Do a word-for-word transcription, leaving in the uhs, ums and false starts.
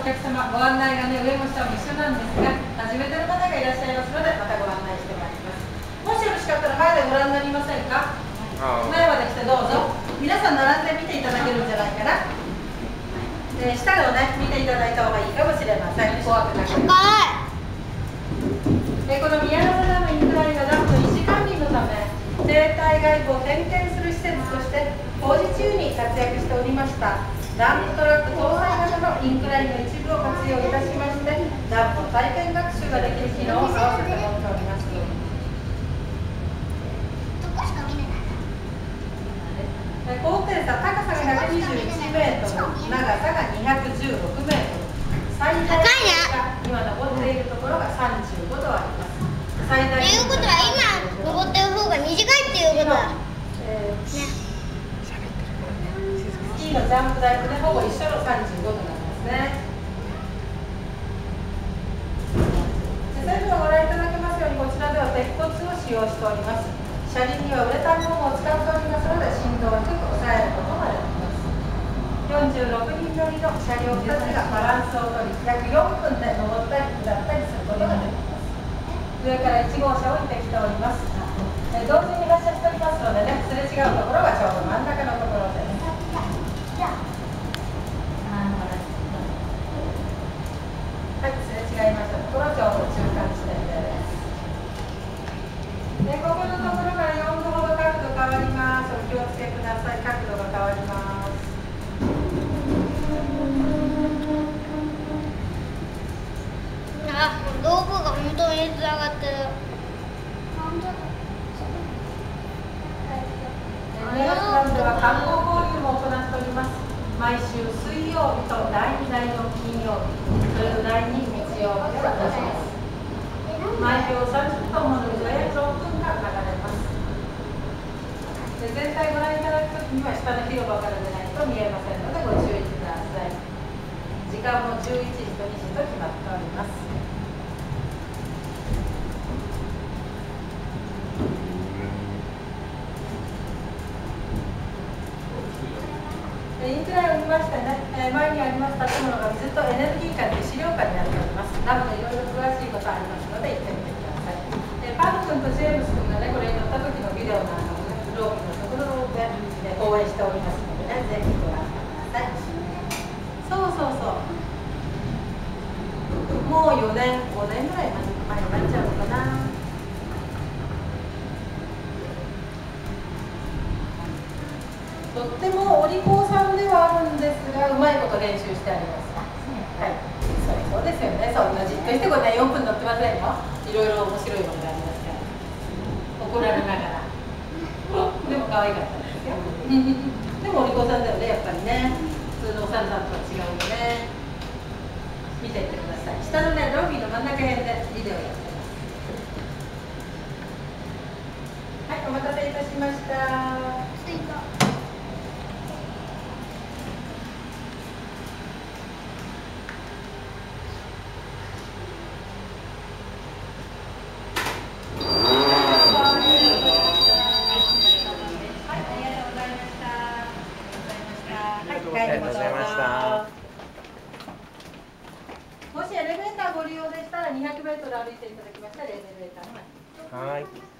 客様、ご案内がね、上も下も一緒なんですが、初めての方がいらっしゃいますので、またご案内してまいります。もしよろしかったら前でご覧になりませんか？前まで来てどうぞ。皆さん並んで見ていただけるんじゃないかな。えー、下をね、見ていただいた方がいいかもしれません。怖くなくて。えー、この宮原ダムインクラインはダムの維持管理のため、生態外部を点検する施設として工事中に活躍しておりました。ダンプトラック搭載型のインクラインの一部を活用いたしまして、ダムの体験学習ができる機能を合わせて持っております。高低差、高さがひゃくにじゅういちメートル、長さがにひゃくじゅうろくメートル、最大が今登っているところがさんじゅうごどあります。最大ということは今登ってる方が短いっていうことだ。えーね、スキーのジャンプ台とね、ほぼ一緒のさんじゅうごどなんですね。全部ご覧いただけますように、こちらでは鉄骨を使用しております。車輪にはウレタンゴムを使っておりますので、振動を低く抑えることができます。よんじゅうろくにん乗りの車両ふたつがバランスを取り、約よんぷんで登ったり下ったりすることができます。上からいち号車を降りてきております。え同時に発車しておりますのでね、すれ違うところがちょうど真ん中のところです。はい、すれ違いましたところ、ちょうど中間地点です。で、ここのところからよんどほど角度変わります。お気をつけください。角度が変わります。 あ、道具が本当につながってる。 宮津ダムでは観光交流も行っております。毎週水曜日とだいに、だいよん金曜日、それとだいに日曜日では出します。毎秒さんじゅっぷんもの水が約ろっぷんかん流れます。で全体ご覧いただくときには下の広場からでないと見えませんのでご注意ください。時間もじゅういちじとにじと決まっております。インクラインを見ましてね、前にあります建物が水とエネルギー館という資料館になっております。ダムでいろいろ詳しいことありますので行ってみてください。えパン君とジェームス君がね、これに乗った時のビデオなんかもね、ロープのところで、ね、応援しておりますのでね、ぜひご覧ください。そうそうそう。もうよねん、ごねんぐらい前になっちゃうのかな。とってもお利口さんではあるんですが、うまいこと練習してあります。はい、それそうですよね。そんなじっとしてこれね、よんぷん乗ってませんよ。いろいろ面白いものがありますから。怒られながら。でも可愛かったですよ。でもお利口さんだよね、やっぱりね。普通のおさんさんとは違うんでね。見ていってください。下のね、ロビーの真ん中辺でビデオやってます。はい、お待たせいたしました。 ありがとうございました。 もしエレベーターご利用でしたらにひゃくメートル歩いていただきましたらエレベーターの前に。 はい。